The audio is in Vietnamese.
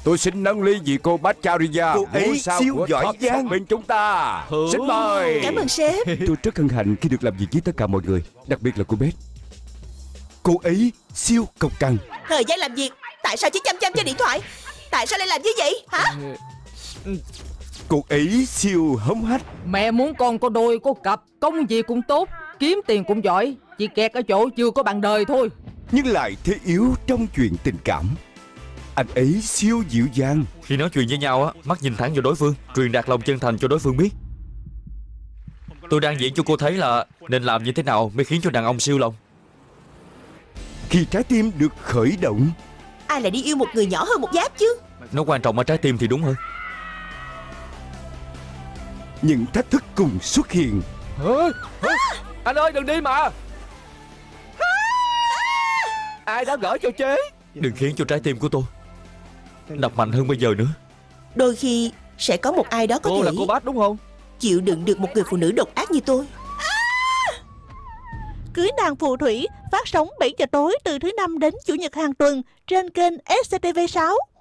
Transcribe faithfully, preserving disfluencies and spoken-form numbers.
Tôi xin nâng ly vì cô Baccaria, cô ấy siêu giỏi giang bên chúng ta. ừ. Xin mời. Cảm ơn sếp. Tôi rất hân hạnh khi được làm việc với tất cả mọi người, đặc biệt là cô Beth. Cô ấy siêu cộc cằn. Thời gian làm việc, tại sao chỉ chăm chăm trên điện thoại? Tại sao lại làm như vậy hả? Cô ấy siêu hống hách. Mẹ muốn con có đôi có cặp, công việc cũng tốt, kiếm tiền cũng giỏi, chỉ kẹt ở chỗ chưa có bạn đời thôi. Nhưng lại thế yếu trong chuyện tình cảm. Anh ấy siêu dịu dàng. Khi nói chuyện với nhau á, mắt nhìn thẳng vào đối phương, truyền đạt lòng chân thành cho đối phương biết. Tôi đang diễn cho cô thấy là nên làm như thế nào mới khiến cho đàn ông siêu lòng. Khi trái tim được khởi động, ai lại đi yêu một người nhỏ hơn một giáp chứ? Nó quan trọng ở trái tim thì đúng hơn. những thách thức cùng xuất hiện. Hả? Hả? Anh ơi đừng đi mà. Ai đã gỡ cho chế? Đừng khiến cho trái tim của tôi đập mạnh hơn bây giờ nữa. Đôi khi sẽ có một ai đó có Cô thể là cô Bách đúng không? chịu đựng được một người phụ nữ độc ác như tôi. Cưới nàng phù thủy phát sóng bảy giờ tối từ thứ năm đến chủ nhật hàng tuần trên kênh ét xê tê vê sáu.